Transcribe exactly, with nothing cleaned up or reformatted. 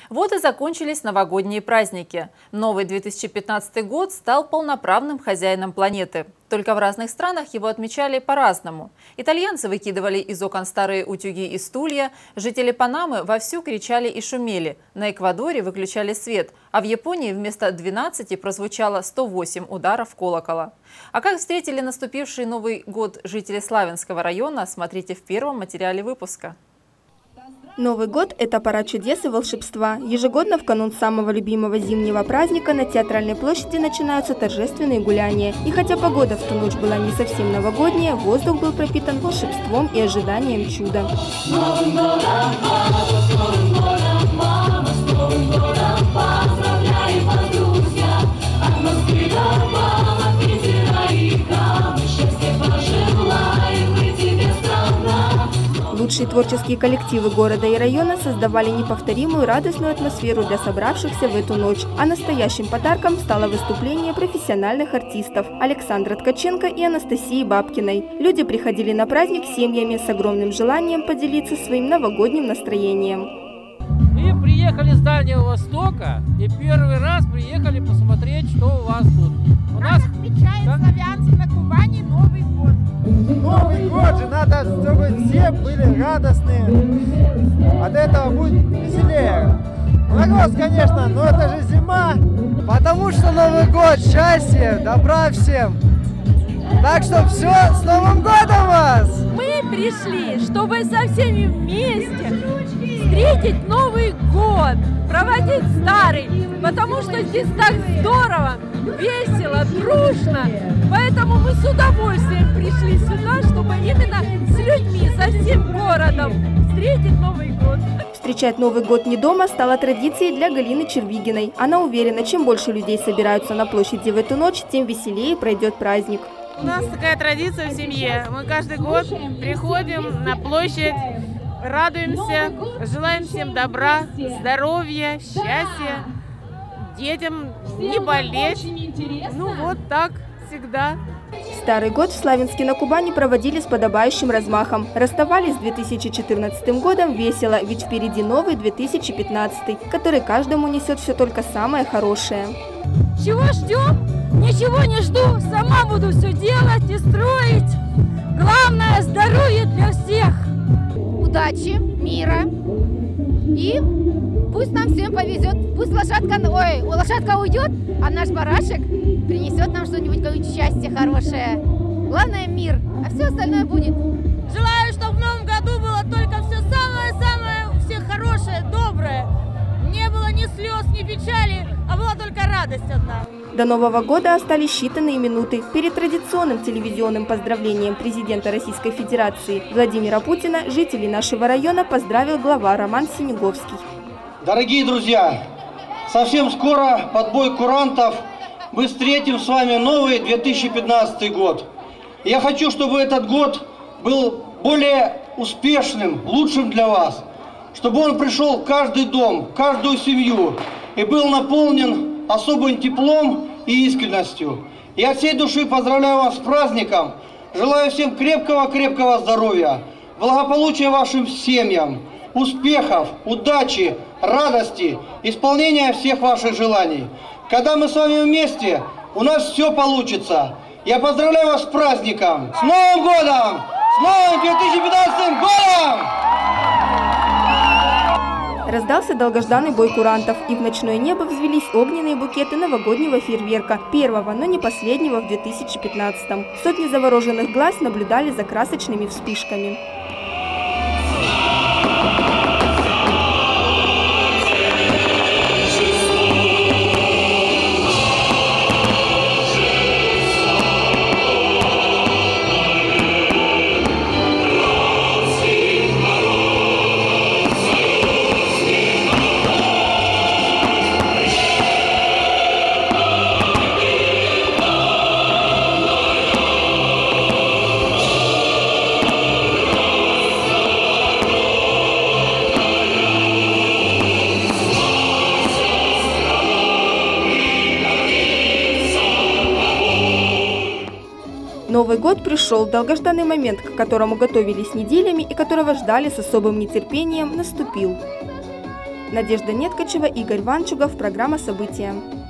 Вот и закончились новогодние праздники. Новый две тысячи пятнадцатый год стал полноправным хозяином планеты. Только в разных странах его отмечали по-разному. Итальянцы выкидывали из окон старые утюги и стулья, жители Панамы вовсю кричали и шумели, на Эквадоре выключали свет, а в Японии вместо двенадцати прозвучало сто восемь ударов колокола. А как встретили наступивший Новый год жители Славянского района, смотрите в первом материале выпуска. Новый год – это пора чудес и волшебства. Ежегодно в канун самого любимого зимнего праздника на Театральной площади начинаются торжественные гуляния. И хотя погода в ту ночь была не совсем новогодняя, воздух был пропитан волшебством и ожиданием чуда. Лучшие творческие коллективы города и района создавали неповторимую радостную атмосферу для собравшихся в эту ночь. А настоящим подарком стало выступление профессиональных артистов Александра Ткаченко и Анастасии Бабкиной. Люди приходили на праздник семьями с огромным желанием поделиться своим новогодним настроением. Мы приехали с Дальнего Востока и первый раз приехали посмотреть, что у вас тут. У нас отмечает Славянск на Кубани Новый год. Новый год же надо, чтобы все были радостные. От этого будет веселее. Мороз, конечно, но это же зима. Потому что Новый год, счастье, добра всем. Так что все, с Новым годом вас! Мы пришли, чтобы со всеми вместе встретить Новый год, проводить старый, потому что здесь так здорово, весело, дружно. Поэтому мы с удовольствием пришли сюда, чтобы именно с людьми, со всем городом встретить Новый год. Встречать Новый год не дома стало традицией для Галины Червигиной. Она уверена, чем больше людей собираются на площади в эту ночь, тем веселее пройдет праздник. У нас такая традиция в семье. Мы каждый год приходим на площадь, радуемся, желаем всем добра, здоровья, счастья, детям не болеть. Ну вот так всегда. Старый год в Славянске на Кубани проводили с подобающим размахом. Расставались с две тысячи четырнадцатым годом весело, ведь впереди новый две тысячи пятнадцатый, который каждому несет все только самое хорошее. Чего ждем? Ничего не жду, сама буду все делать и строить. Главное – здоровье для всех. Удачи, мира и пусть нам всем повезет. Пусть лошадка, ой, лошадка уйдет, а наш барашек принесет нам что-нибудь, какое-нибудь счастье хорошее. Главное – мир, а все остальное будет. Желаю, чтобы в новом году было только все самое-самое, у всех хорошее, доброе. Не было ни слез, ни печали, а была только радость одна. До Нового года остались считанные минуты. Перед традиционным телевизионным поздравлением президента Российской Федерации Владимира Путина жителей нашего района поздравил глава Роман Синеговский. Дорогие друзья, совсем скоро под бой курантов мы встретим с вами новый две тысячи пятнадцатый год. Я хочу, чтобы этот год был более успешным, лучшим для вас, чтобы он пришел в каждый дом, в каждую семью и был наполнен особым теплом и искренностью. Я от всей души поздравляю вас с праздником, желаю всем крепкого-крепкого здоровья, благополучия вашим семьям, успехов, удачи, радости, исполнения всех ваших желаний. Когда мы с вами вместе, у нас все получится. Я поздравляю вас с праздником! С Новым годом! С новым две тысячи пятнадцатым годом! Раздался долгожданный бой курантов, и в ночное небо взвелись огненные букеты новогоднего фейерверка, первого, но не последнего в две тысячи пятнадцатом. Сотни завороженных глаз наблюдали за красочными вспышками. Новый год пришел, долгожданный момент, к которому готовились неделями и которого ждали с особым нетерпением, наступил. Надежда Неткачева, Игорь Ванчугов. Программа «События».